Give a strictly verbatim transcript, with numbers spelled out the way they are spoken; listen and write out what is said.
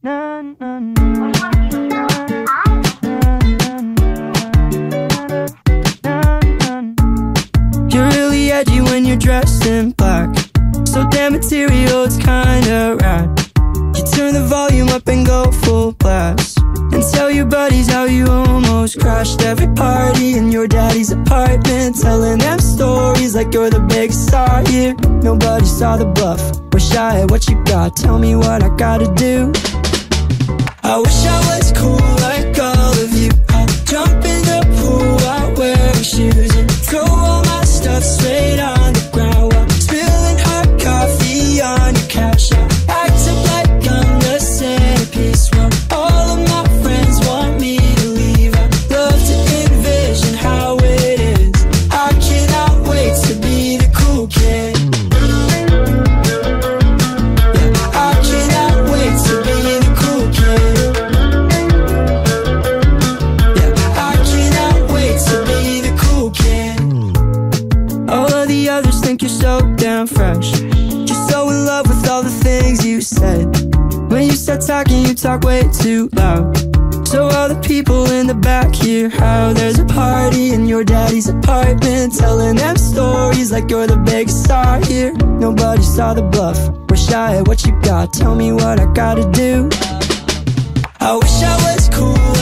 na, na, na, you're really edgy when you're dressed in black, so damn material, it's kinda rad. You turn the volume up and go full blast, and tell your buddies how you almost crashed every party in your daddy's apartment, telling them stories like you're the big star here. Nobody saw the bluff. Wish I had what you got. Tell me what I gotta do. I wish I was cool like all of you. I'd jump in the pool while wearing shoes and throw all my stuff straight on the ground while spilling hot coffee on your cash out. Acting like I'm the centerpiece when all of my friends want me to leave. I'd love to envision how it is. I cannot wait to be the cool kid. Yeah, I cannot wait to be the cool kid. Yeah, I cannot wait to be the cool kid. All of the others think you're so damn fresh. You're so in love with all the things you said. When you start talking, you talk way too loud. So all the people in the back hear how there's a party in your daddy's apartment, telling them stories like you're the big star here. Nobody saw the bluff. Wish I had what you got. Tell me what I gotta do. I wish I was cool